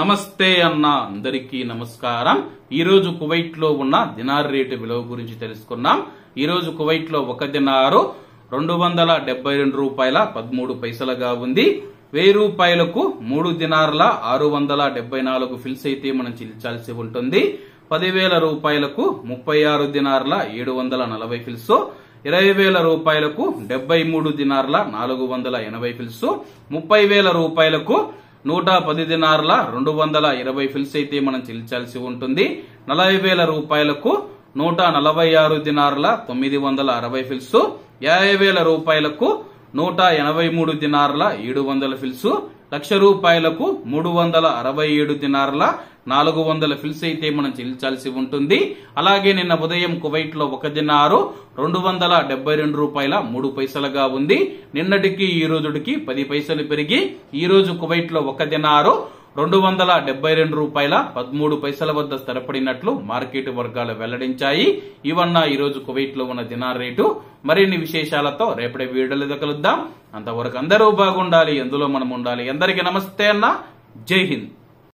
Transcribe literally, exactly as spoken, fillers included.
నమస్తే అన్న అందరికీ నమస్కారం। ఈ రోజు కువైట్ లో ఉన్న దినార్ రేటు విలువ గురించి తెలుసుకున్నాం। ఈ రోజు కువైట్ లో ఒక దినారు రెండు వందల డెబ్బై రెండు రూపాయల పదమూడు పైసలుగా ఉంది। వెయ్యి రూపాయలకు మూడు దినార్ల ఆరు వందల డెబ్బై నాలుగు ఫిల్స్ అయితే మనం చెల్లించాల్సి ఉంటుంది। పదివేల రూపాయలకు ముప్పై ఆరు దినార్ల ఏడు వందల నలభై ఫిల్స్, ఇరవై వేల రూపాయలకు డెబ్బై మూడు దినార్ల నాలుగు వందల ఎనభై ఫిల్స్, ముప్పై వేల రూపాయలకు నూట పది దినార్ల రెండు వందల ఇరవై ఫిల్స్ అయితే మనం చెల్లించాల్సి ఉంటుంది। నలభై వేల రూపాయలకు నూట నలభై ఆరు దినార్ల తొమ్మిది వందల అరవై ఫిల్స్, యాభై వేల రూపాయలకు నూట ఎనభై మూడు దినార్ల ఏడు వందల ఫిల్స్, లక్ష రూపాయలకు మూడు వందల అరవై ఏడు దినార్ల నాలుగు వందల ఫిల్స్ అయితే మనం చెల్లించాల్సి ఉంటుంది। అలాగే నిన్న ఉదయం కువైట్ లో ఒక దినారు రెండు వందల డెబ్బై రెండు రూపాయల మూడు పైసలుగా ఉంది। నిన్నటికి ఈ రోజుకి పది పైసలు పెరిగి ఈ రోజు కువైట్ లో ఒక దినారు రెండు వందల డెబ్బై రెండు రూపాయల పదమూడు పైసల వద్ద స్థిరపడినట్లు మార్కెట్ వర్గాలు వెల్లడించాయి। ఇవన్న ఈ రోజు కువైట్ లో ఉన్న దినార్ రేటు। మరిన్ని విశేషాలతో రేపటి వీడియోలో కలుద్దాం। అంతవరకు అందరూ బాగుండాలి, ఎందులో మనం ఉండాలి। అందరికీ నమస్తే అన్న, జై హింద్।